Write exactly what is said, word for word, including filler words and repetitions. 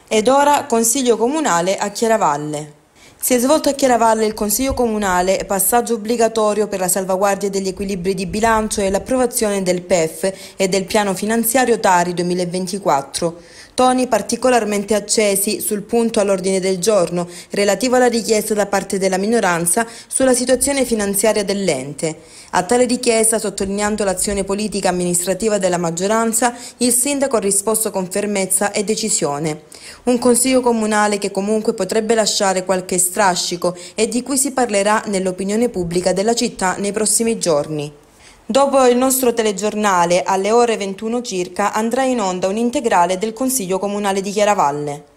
Ed ora Consiglio Comunale a Chiaravalle. Si è svolto a Chiaravalle il Consiglio Comunale, passaggio obbligatorio per la salvaguardia degli equilibri di bilancio e l'approvazione del P E F e del Piano Finanziario Tari duemilaventiquattro. Toni particolarmente accesi sul punto all'ordine del giorno, relativo alla richiesta da parte della minoranza sulla situazione finanziaria dell'ente. A tale richiesta, sottolineando l'azione politica amministrativa della maggioranza, il sindaco ha risposto con fermezza e decisione. Un Consiglio Comunale che comunque potrebbe lasciare qualche strascico e di cui si parlerà nell'opinione pubblica della città nei prossimi giorni. Dopo il nostro telegiornale, alle ore ventuno circa, andrà in onda un integrale del Consiglio Comunale di Chiaravalle.